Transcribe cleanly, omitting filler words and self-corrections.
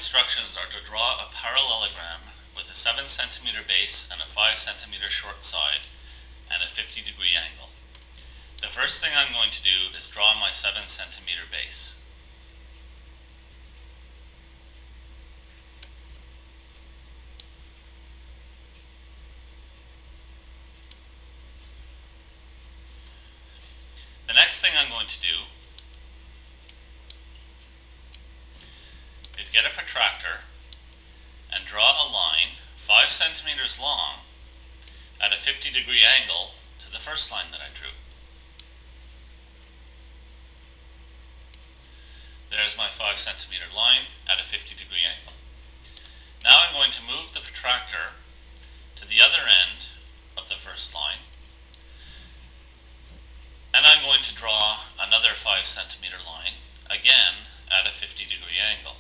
instructions are to draw a parallelogram with a 7 centimeter base and a 5 centimeter short side and a 50-degree angle. The first thing I'm going to do is draw my 7 centimeter base. The next thing I'm going to do is get a protractor and draw a line 5 centimeters long at a 50-degree angle to the first line that I drew. There's my 5 centimeter line at a 50-degree angle. Now I'm going to move the protractor to the other end of the first line, and I'm going to draw another 5 centimeter line, again at a 50-degree angle.